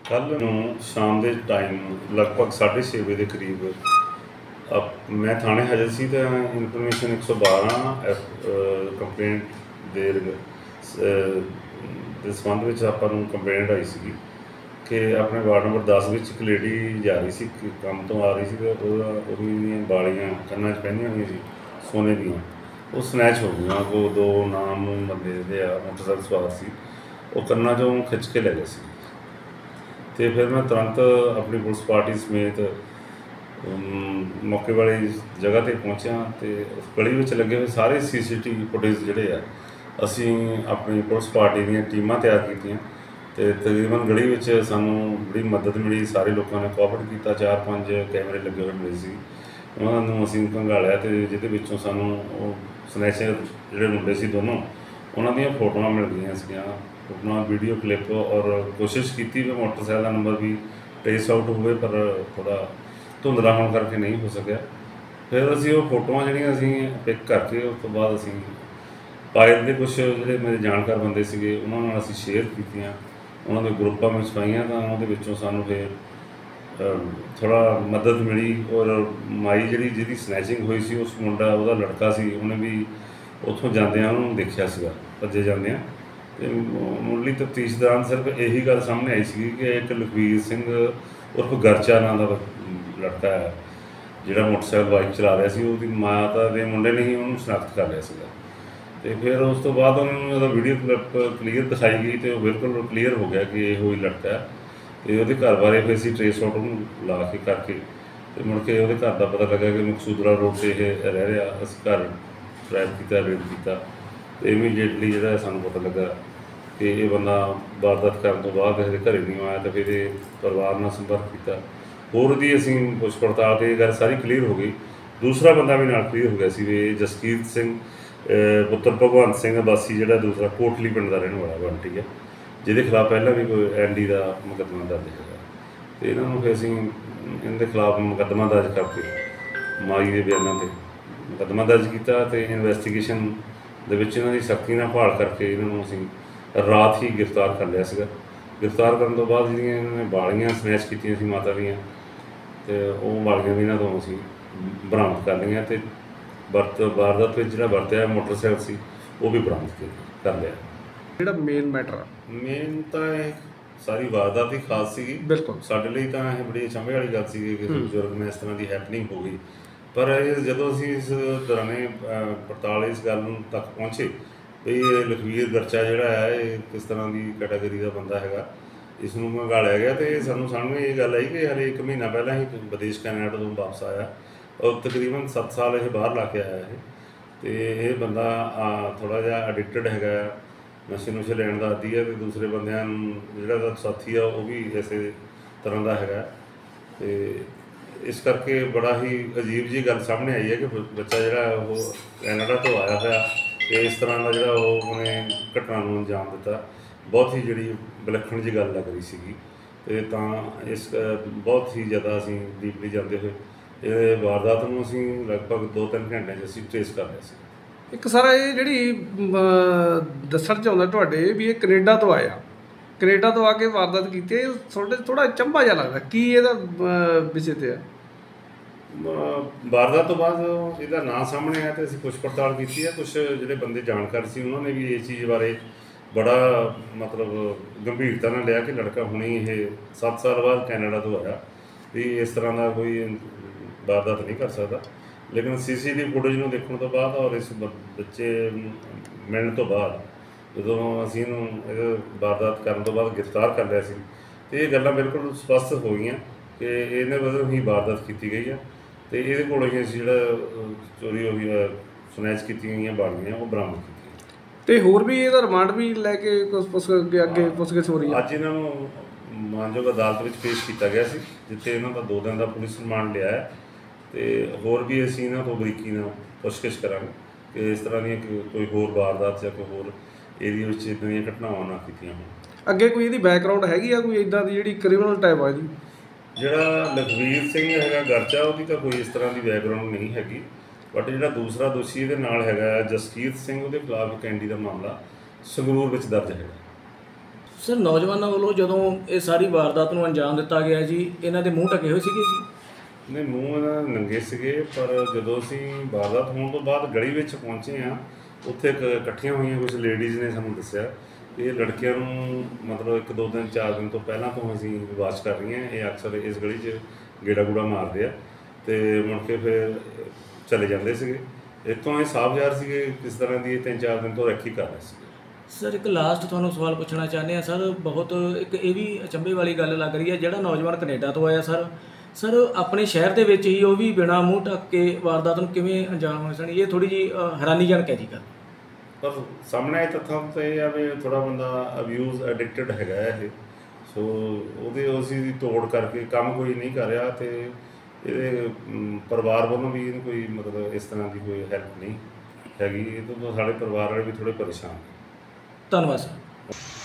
ਕੱਲ੍ਹ ਨੂੰ ਸ਼ਾਮ ਦੇ ਟਾਈਮ ਲਗਭਗ 6:30 ਵਜੇ ਦੇ ਕਰੀਬ ਮੈਂ ਥਾਣੇ ਹਾਜ਼ਰ ਸੀ ਤਾਂ ਇਨਫੋਰਮੇਸ਼ਨ 112 ਕੰਪਲੇਂਟ ਦੇ ਸੰਬੰਧ ਵਿੱਚ ਆਪਾਂ ਨੂੰ ਕੰਪਲੇਂਟ ਆਈ ਸੀਗੀ ਕਿ ਆਪਣੇ ਵਾਰਡ ਨੰਬਰ 10 ਵਿੱਚ ਇੱਕ ਲੇਡੀ ਜਾ ਰਹੀ ਸੀ, ਕੰਮ ਤੋਂ ਆ ਰਹੀ ਸੀ ਅਤੇ ਉਹਦੀਆਂ ਵਾਲੀਆਂ ਕੰਨਾਂ 'ਚ ਪਹਿਨੀਆਂ ਹੋਈਆਂ ਸੀ ਸੋਨੇ ਦੀਆਂ, ਉਹ ਸਨੈਚ ਹੋ ਗਈਆਂ। ਉਹ ਦੋ ਨਾਮ ਬੰਦੇ ਦੇ ਆ ਮੋਟਰਸਾਈਕਲ ਸਵਾਰ ਸੀ, ਉਹ ਕੰਨਾਂ 'ਚੋਂ ਖਿੱਚ ਕੇ ਲੈ ਗਏ ਸੀ। ਅਤੇ ਫਿਰ ਮੈਂ ਤੁਰੰਤ ਆਪਣੀ ਪੁਲਿਸ ਪਾਰਟੀ ਸਮੇਤ ਮੌਕੇ ਵਾਲੀ ਜਗ੍ਹਾ 'ਤੇ ਪਹੁੰਚਿਆ ਅਤੇ ਉਸ ਗਲੀ ਵਿੱਚ ਲੱਗੇ ਹੋਏ ਸਾਰੇ CCTV ਫੁਟੇਜ ਜਿਹੜੇ ਆ ਅਸੀਂ ਆਪਣੀ ਪੁਲਿਸ ਪਾਰਟੀ ਦੀਆਂ ਟੀਮਾਂ ਤਿਆਰ ਕੀਤੀਆਂ ਅਤੇ ਤਕਰੀਬਨ ਗਲੀ ਵਿੱਚ ਸਾਨੂੰ ਬੜੀ ਮਦਦ ਮਿਲੀ। ਸਾਰੇ ਲੋਕਾਂ ਨੇ ਕੋਆਪਰੇਟ ਕੀਤਾ। 4-5 ਕੈਮਰੇ ਲੱਗੇ ਹੋਏ ਮਿਲੇ ਸੀ, ਉਹਨਾਂ ਨੂੰ ਅਸੀਂ ਖੰਗਾਲਿਆ ਅਤੇ ਜਿਹਦੇ ਵਿੱਚੋਂ ਸਾਨੂੰ ਉਹ ਸਨੈਚਰ ਜਿਹੜੇ ਮੁੰਡੇ ਸੀ ਦੋਨੋਂ, ਉਹਨਾਂ ਦੀਆਂ ਫੋਟੋਆਂ ਮਿਲ ਗਈਆਂ ਸੀਗੀਆਂ, ਫੋਟੋਆਂ, ਵੀਡੀਓ ਕਲਿੱਪ, ਔਰ ਕੋਸ਼ਿਸ਼ ਕੀਤੀ ਵੀ ਮੋਟਰਸਾਈਕਲ ਦਾ ਨੰਬਰ ਵੀ ਟਰੇਸ ਆਊਟ ਹੋਵੇ, ਪਰ ਥੋੜ੍ਹਾ ਧੁੰਦਲਾ ਹੋਣ ਕਰਕੇ ਨਹੀਂ ਹੋ ਸਕਿਆ। ਫਿਰ ਅਸੀਂ ਉਹ ਫੋਟੋਆਂ ਜਿਹੜੀਆਂ ਅਸੀਂ ਪਿਕ ਕਰਕੇ ਉਸ ਤੋਂ ਬਾਅਦ ਅਸੀਂ ਪਾਇਲ ਦੇ ਕੁਛ ਜਿਹੜੇ ਮੇਰੇ ਜਾਣਕਾਰ ਬੰਦੇ ਸੀਗੇ ਉਹਨਾਂ ਨਾਲ ਅਸੀਂ ਸ਼ੇਅਰ ਕੀਤੀਆਂ, ਉਹਨਾਂ ਦੇ ਗਰੁੱਪਾਂ ਵਿੱਚ ਪਾਈਆਂ, ਤਾਂ ਉਹਦੇ ਵਿੱਚੋਂ ਸਾਨੂੰ ਫਿਰ ਥੋੜ੍ਹਾ ਮਦਦ ਮਿਲੀ। ਔਰ ਮਾਈ ਜਿਹਦੀ ਸਨੈਚਿੰਗ ਹੋਈ ਸੀ, ਉਸ ਮੁੰਡਾ ਉਹਦਾ ਲੜਕਾ ਸੀ, ਉਹਨੇ ਵੀ ਉੱਥੋਂ ਜਾਂਦਿਆਂ ਉਹਨੂੰ ਦੇਖਿਆ ਸੀਗਾ ਭੱਜੇ ਜਾਂਦਿਆਂ। ਅਤੇ ਮੁੱਢਲੀ ਤਫਤੀਸ਼ ਦੌਰਾਨ ਸਿਰਫ ਇਹੀ ਗੱਲ ਸਾਹਮਣੇ ਆਈ ਸੀਗੀ ਕਿ ਇੱਕ ਲਖਵੀਰ ਸਿੰਘ ਉਰਫ ਗਰਚਾ ਨਾਂ ਦਾ ਲੜਕਾ ਹੈ ਜਿਹੜਾ ਮੋਟਰਸਾਈਕਲ ਬਾਈਕ ਚਲਾ ਰਿਹਾ ਸੀ, ਉਹਦੀ ਮਾਤਾ ਦੇ ਮੁੰਡੇ ਨੇ ਹੀ ਉਹਨੂੰ ਸ਼ਨਾਖਤ ਕਰ ਲਿਆ ਸੀਗਾ। ਅਤੇ ਫਿਰ ਉਸ ਤੋਂ ਬਾਅਦ ਉਹਨਾਂ ਨੂੰ ਉਹਦਾ ਵੀਡੀਓ ਕਲਿੱਪ ਕਲੀਅਰ ਦਿਖਾਈ ਗਈ ਅਤੇ ਉਹ ਬਿਲਕੁਲ ਕਲੀਅਰ ਹੋ ਗਿਆ ਕਿ ਇਹੋ ਹੀ ਲੜਕਾ ਹੈ। ਅਤੇ ਉਹਦੇ ਘਰ ਬਾਰੇ ਫਿਰ ਅਸੀਂ ਟਰੇਸ ਆਊਟ ਉਹਨੂੰ ਲਾ ਕੇ ਕਰਕੇ ਅਤੇ ਮੁੜ ਕੇ ਉਹਦੇ ਘਰ ਦਾ ਪਤਾ ਲੱਗਾ ਕਿ ਮਕਸੂਦਰਾ ਰੋਡ 'ਤੇ ਇਹ ਰਹਿ ਰਿਹਾ। ਅਸੀਂ ਘਰ ਟਰੈਪ ਕੀਤਾ, ਰੇਡ ਕੀਤਾ ਅਤੇ ਇਮੀਡੀਏਟਲੀ ਜਿਹੜਾ ਸਾਨੂੰ ਪਤਾ ਲੱਗਾ ਕਿ ਇਹ ਬੰਦਾ ਵਾਰਦਾਤ ਕਰਨ ਤੋਂ ਬਾਅਦ ਕਿਸੇ ਦੇ ਘਰ ਨਹੀਂ ਆਇਆ, ਤਾਂ ਫਿਰ ਇਹ ਪਰਿਵਾਰ ਨਾਲ ਸੰਪਰਕ ਕੀਤਾ। ਹੋਰ ਦੀ ਅਸੀਂ ਪੁੱਛ ਪੜਤਾਲ 'ਤੇ ਇਹ ਗੱਲ ਸਾਰੀ ਕਲੀਅਰ ਹੋ ਗਈ। ਦੂਸਰਾ ਬੰਦਾ ਵੀ ਨਾਲ ਕਲੀਅਰ ਹੋ ਗਿਆ ਸੀ ਵੀ ਇਹ ਜਸਕੀਰਤ ਸਿੰਘ ਪੁੱਤਰ ਭਗਵੰਤ ਸਿੰਘ ਵਾਸੀ ਜਿਹੜਾ ਦੂਸਰਾ ਕੋਟਲੀ ਪਿੰਡ ਦਾ ਰਹਿਣ ਵਾਲਾ ਬੰਟੀ ਹੈ, ਜਿਹਦੇ ਖਿਲਾਫ ਪਹਿਲਾਂ ਵੀ ਕੋਈ ND ਦਾ ਮੁਕੱਦਮਾ ਦਰਜ ਹੈਗਾ। ਅਤੇ ਇਹਨਾਂ ਨੂੰ ਫਿਰ ਅਸੀਂ ਇਹਦੇ ਖਿਲਾਫ ਮੁਕੱਦਮਾ ਦਰਜ ਕਰਕੇ ਮਾਈ ਦੇ ਬਿਆਨਾਂ 'ਤੇ ਮੁਕੱਦਮਾ ਦਰਜ ਕੀਤਾ ਅਤੇ ਇਨਵੈਸਟੀਗੇਸ਼ਨ ਦੇ ਵਿੱਚ ਇਹਨਾਂ ਦੀ ਸਖਤੀ ਨਾਲ ਭਾਲ ਕਰਕੇ ਇਹਨਾਂ ਨੂੰ ਅਸੀਂ ਰਾਤ ਹੀ ਗ੍ਰਿਫਤਾਰ ਕਰ ਲਿਆ ਸੀਗਾ। ਗ੍ਰਿਫਤਾਰ ਕਰਨ ਤੋਂ ਬਾਅਦ ਜਿਹੜੀਆਂ ਇਹਨਾਂ ਨੇ ਵਾਲੀਆਂ ਸਨੈਚ ਕੀਤੀਆਂ ਸੀ ਮਾਤਾ ਦੀਆਂ, ਅਤੇ ਉਹ ਵਾਲੀਆਂ ਵੀ ਇਹਨਾਂ ਤੋਂ ਅਸੀਂ ਬਰਾਮਦ ਕਰ ਲਈਆਂ ਅਤੇ ਵਾਰਦਾਤ ਵਿੱਚ ਜਿਹੜਾ ਵਰਤਿਆ ਮੋਟਰਸਾਈਕਲ ਸੀ ਉਹ ਵੀ ਬਰਾਮਦ ਕਰ ਲਿਆ। ਜਿਹੜਾ ਮੈਟਰ ਮੇਨ ਤਾਂ ਇਹ ਸਾਰੀ ਵਾਰਦਾਤ ਹੀ ਖਾਸ ਸੀਗੀ। ਬਿਲਕੁਲ ਸਾਡੇ ਲਈ ਤਾਂ ਇਹ ਬੜੀ ਅਚੰਭੇ ਵਾਲੀ ਗੱਲ ਸੀਗੀ ਕਿ ਬਜ਼ੁਰਗ ਨੇ ਇਸ ਤਰ੍ਹਾਂ ਦੀ ਹੈਪਨਿੰਗ ਹੋ ਗਈ। ਪਰ ਜਦੋਂ ਅਸੀਂ ਇਸ ਦੌਰਾਨੇ ਪੜਤਾਲ ਇਸ ਗੱਲ ਨੂੰ ਤੱਕ ਪਹੁੰਚੇ ਵੀ ਇਹ ਲਖਵੀਰ ਗਰਚਾ ਜਿਹੜਾ ਹੈ ਇਹ ਕਿਸ ਤਰ੍ਹਾਂ ਦੀ ਕੈਟਾਗਰੀ ਦਾ ਬੰਦਾ ਹੈਗਾ, ਇਸ ਨੂੰ ਮੰਗਾਲਿਆ ਗਿਆ। ਅਤੇ ਸਾਨੂੰ ਸਾਹਮਣੇ ਇਹ ਗੱਲ ਆਈ ਕਿ ਹਾਲੇ 1 ਮਹੀਨਾ ਪਹਿਲਾਂ ਹੀ ਵਿਦੇਸ਼ ਕੈਨੇਡਾ ਤੋਂ ਵਾਪਸ ਆਇਆ, ਔਰ ਤਕਰੀਬਨ 7 ਸਾਲ ਇਹ ਬਾਹਰ ਲਾ ਕੇ ਆਇਆ ਇਹ। ਅਤੇ ਇਹ ਬੰਦਾ ਥੋੜ੍ਹਾ ਜਿਹਾ ਐਡਿਕਟਡ ਹੈਗਾ, ਨਸ਼ੇ ਲੈਣ ਦਾ ਆਦੀ ਹੈ, ਅਤੇ ਦੂਸਰੇ ਬੰਦਿਆਂ ਨੂੰ ਜਿਹੜਾ ਉਹਦਾ ਸਾਥੀ ਆ ਉਹ ਵੀ ਇਸੇ ਤਰ੍ਹਾਂ ਦਾ ਹੈਗਾ। ਅਤੇ ਇਸ ਕਰਕੇ ਬੜਾ ਹੀ ਅਜੀਬ ਜਿਹੀ ਗੱਲ ਸਾਹਮਣੇ ਆਈ ਹੈ ਕਿ ਬੱਚਾ ਜਿਹੜਾ ਉਹ ਕੈਨੇਡਾ ਤੋਂ ਆਇਆ ਹੋਇਆ ਅਤੇ ਇਸ ਤਰ੍ਹਾਂ ਦਾ ਜਿਹੜਾ ਉਹਨੇ ਘਟਨਾ ਨੂੰ ਅੰਜਾਮ ਦਿੱਤਾ। ਬਹੁਤ ਹੀ ਜਿਹੜੀ ਵਿਲੱਖਣ ਜਿਹੀ ਗੱਲ ਲੱਗ ਰਹੀ ਸੀਗੀ। ਅਤੇ ਤਾਂ ਇਸ ਬਹੁਤ ਹੀ ਜ਼ਿਆਦਾ ਅਸੀਂ ਡੀਪਲੀ ਜਾਂਦੇ ਹੋਏ ਇਹ ਵਾਰਦਾਤ ਨੂੰ ਅਸੀਂ ਲਗਭਗ 2-3 ਘੰਟਿਆਂ 'ਚ ਅਸੀਂ ਟਰੇਸ ਕਰ ਲਿਆ ਸੀ। ਇੱਕ ਸਰ ਇਹ ਜਿਹੜੀ ਦੱਸਣ 'ਚ ਆਉਂਦਾ ਤੁਹਾਡੇ ਵੀ ਇਹ ਕੈਨੇਡਾ ਤੋਂ ਆਇਆ, ਕੈਨੇਡਾ ਤੋਂ ਆ ਕੇ ਵਾਰਦਾਤ ਕੀਤੀ, ਇਹ ਤੁਹਾਡੇ ਥੋੜ੍ਹਾ ਚੰਭਾ ਜਿਹਾ ਲੱਗਦਾ, ਕੀ ਇਹਦਾ ਵਿਸ਼ੇ 'ਤੇ ਆ? ਵਾਰਦਾਤ ਤੋਂ ਬਾਅਦ ਇਹਦਾ ਨਾਂ ਸਾਹਮਣੇ ਆਇਆ ਅਤੇ ਅਸੀਂ ਪੁੱਛ ਪੜਤਾਲ ਕੀਤੀ ਹੈ। ਕੁਛ ਜਿਹੜੇ ਬੰਦੇ ਜਾਣਕਾਰ ਸੀ ਉਹਨਾਂ ਨੇ ਵੀ ਇਸ ਚੀਜ਼ ਬਾਰੇ ਬੜਾ ਮਤਲਬ ਗੰਭੀਰਤਾ ਨਾਲ ਲਿਆ ਕਿ ਲੜਕਾ ਹੁਣੇ ਇਹ 7 ਸਾਲ ਬਾਅਦ ਕੈਨੇਡਾ ਤੋਂ ਆਇਆ ਵੀ ਇਸ ਤਰ੍ਹਾਂ ਦਾ ਕੋਈ ਵਾਰਦਾਤ ਨਹੀਂ ਕਰ ਸਕਦਾ। ਲੇਕਿਨ CCTV ਫੁਟੇਜ ਨੂੰ ਦੇਖਣ ਤੋਂ ਬਾਅਦ ਔਰ ਇਸ ਬੱਚੇ ਮਿਲਣ ਤੋਂ ਬਾਅਦ ਜਦੋਂ ਅਸੀਂ ਇਹਨੂੰ ਵਾਰਦਾਤ ਕਰਨ ਤੋਂ ਬਾਅਦ ਗ੍ਰਿਫਤਾਰ ਕਰ ਲਿਆ ਸੀ, ਅਤੇ ਇਹ ਗੱਲਾਂ ਬਿਲਕੁਲ ਸਪਸ਼ਟ ਹੋ ਗਈਆਂ ਕਿ ਇਹਨੇ ਵੱਲੋਂ ਹੀ ਵਾਰਦਾਤ ਕੀਤੀ ਗਈ ਹੈ। ਅਤੇ ਇਹਦੇ ਕੋਲੋਂ ਹੀ ਅਸੀਂ ਜਿਹੜਾ ਚੋਰੀ ਹੋ ਗਈ ਸਨੈਚ ਕੀਤੀਆਂ ਗਈਆਂ ਵਾਲੀਆਂ ਉਹ ਬਰਾਮਦ ਕੀਤੀਆਂ। ਅਤੇ ਹੋਰ ਵੀ ਇਹਦਾ ਰਿਮਾਂਡ ਵੀ ਲੈ ਕੇ ਅੱਗੇ ਪੁੱਛਗਿੱਛ ਹੋ ਰਹੀ ਹੈ। ਅੱਜ ਇਹਨਾਂ ਨੂੰ ਮਾਨਯੋਗ ਅਦਾਲਤ ਵਿੱਚ ਪੇਸ਼ ਕੀਤਾ ਗਿਆ ਸੀ, ਜਿੱਥੇ ਇਹਨਾਂ ਦਾ 2 ਦਿਨ ਦਾ ਪੁਲਿਸ ਰਿਮਾਂਡ ਲਿਆ ਹੈ। ਅਤੇ ਹੋਰ ਵੀ ਅਸੀਂ ਇਹਨਾਂ ਤੋਂ ਬਰੀਕੀ ਨਾਲ ਪੁੱਛਗਿੱਛ ਕਰਾਂਗੇ ਕਿ ਇਸ ਤਰ੍ਹਾਂ ਦੀਆਂ ਕੋਈ ਹੋਰ ਵਾਰਦਾਤ ਜਾਂ ਕੋਈ ਹੋਰ ਏਰੀਆ ਵਿੱਚ ਇੱਦਾਂ ਦੀਆਂ ਘਟਨਾਵਾਂ ਨਾ ਕੀਤੀਆਂ ਹੋਣ। ਅੱਗੇ ਕੋਈ ਇਹਦੀ ਬੈਕਗਰਾਊਂਡ ਹੈਗੀ ਆ, ਕੋਈ ਇੱਦਾਂ ਦੀ ਜਿਹੜੀ ਕ੍ਰਿਮੀਨਲ ਟਾਈਪ ਆ ਇਹਦੀ? ਜਿਹੜਾ ਲਖਵੀਰ ਸਿੰਘ ਹੈਗਾ ਗਰਚਾ, ਉਹਦੀ ਤਾਂ ਕੋਈ ਇਸ ਤਰ੍ਹਾਂ ਦੀ ਬੈਕਗਰਾਊਂਡ ਨਹੀਂ ਹੈਗੀ। ਬਟ ਜਿਹੜਾ ਦੂਸਰਾ ਦੋਸ਼ੀ ਇਹਦੇ ਨਾਲ ਹੈਗਾ ਜਸਕੀਰਤ ਸਿੰਘ, ਉਹਦੇ ਖਿਲਾਫ ਇੱਕ ND ਦਾ ਮਾਮਲਾ ਸੰਗਰੂਰ ਵਿੱਚ ਦਰਜ ਹੈਗਾ। ਸਰ ਨੌਜਵਾਨਾਂ ਵੱਲੋਂ ਜਦੋਂ ਇਹ ਸਾਰੀ ਵਾਰਦਾਤ ਨੂੰ ਅੰਜਾਮ ਦਿੱਤਾ ਗਿਆ ਜੀ, ਇਹਨਾਂ ਦੇ ਮੂੰਹ ਢਕੇ ਹੋਏ ਸੀਗੇ ਜੀ? ਨਹੀਂ, ਮੂੰਹ ਇਹਨਾਂ ਦੇ ਨੰਗੇ ਸੀਗੇ, ਪਰ ਜਦੋਂ ਅਸੀਂ ਵਾਰਦਾਤ ਹੋਣ ਤੋਂ ਬਾਅਦ ਗਲੀ ਵਿੱਚ ਪਹੁੰਚੇ ਹਾਂ, ਉੱਥੇ ਇਕੱਠੀਆਂ ਹੋਈਆਂ ਕੁਝ ਲੇਡੀਜ਼ ਨੇ ਸਾਨੂੰ ਦੱਸਿਆ ਇਹ ਲੜਕੀਆਂ ਨੂੰ ਮਤਲਬ 1-2 ਦਿਨ 4 ਦਿਨ ਤੋਂ ਪਹਿਲਾਂ ਤੋਂ ਅਸੀਂ ਵਾਚ ਕਰ ਰਹੀਆਂ, ਇਹ ਅਕਸਰ ਇਸ ਗਲੀ 'ਚ ਗੇੜਾ ਗੂੜਾ ਮਾਰਦੇ ਆ ਤੇ ਮੁੜ ਕੇ ਫਿਰ ਚਲੇ ਜਾਂਦੇ ਸੀਗੇ। ਇੱਥੋਂ ਇਹ ਸਾਫ਼ ਜ਼ਾਹਰ ਸੀਗੇ ਕਿਸ ਤਰ੍ਹਾਂ ਦੀ ਇਹ 3-4 ਦਿਨ ਤੋਂ ਰੱਖੀ ਕਰ ਰਹੇ ਸੀ। ਸਰ ਇੱਕ ਲਾਸਟ ਤੁਹਾਨੂੰ ਸਵਾਲ ਪੁੱਛਣਾ ਚਾਹੁੰਦੇ ਆ ਸਰ, ਬਹੁਤ ਇੱਕ ਇਹ ਵੀ ਅਚੰਭੇ ਵਾਲੀ ਗੱਲ ਲੱਗ ਰਹੀ ਹੈ, ਜਿਹੜਾ ਨੌਜਵਾਨ ਕੈਨੇਡਾ ਤੋਂ ਆਇਆ ਸਰ ਆਪਣੇ ਸ਼ਹਿਰ ਦੇ ਵਿੱਚ ਹੀ ਉਹ ਵੀ ਬਿਨਾਂ ਮੂੰਹ ਢੱਕ ਕੇ ਵਾਰਦਾਤ ਨੂੰ ਕਿਵੇਂ ਅੰਜਾਮ ਹੋ ਸਕਣੀ, ਇਹ ਥੋੜੀ ਜੀ ਹੈਰਾਨੀਜਨਕ ਹੈ ਜੀ ਗੱਲ। ਪਰ ਸਾਹਮਣੇ ਇਹ ਤੱਥਾਂ ਤਾਂ ਇਹ ਆ ਵੀ ਥੋੜ੍ਹਾ ਬੰਦਾ ਅਬਿਊਜ਼ ਐਡਿਕਟਡ ਹੈਗਾ ਇਹ, ਸੋ ਉਹਦੇ ਅਸੀਂ ਦੀ ਤੋੜ ਕਰਕੇ ਕੰਮ ਕੋਈ ਨਹੀਂ ਕਰ ਰਿਹਾ ਤੇ ਇਹਦੇ ਪਰਿਵਾਰ ਵੱਲੋਂ ਵੀ ਇਹਨੂੰ ਕੋਈ ਮਤਲਬ ਇਸ ਤਰ੍ਹਾਂ ਦੀ ਕੋਈ ਹੈਲਪ ਨਹੀਂ ਹੈਗੀ। ਇਹ ਤੋਂ ਸਾਡੇ ਪਰਿਵਾਰ ਵਾਲੇ ਵੀ ਥੋੜ੍ਹੇ ਪਰੇਸ਼ਾਨ। ਧੰਨਵਾਦ ਸਰ।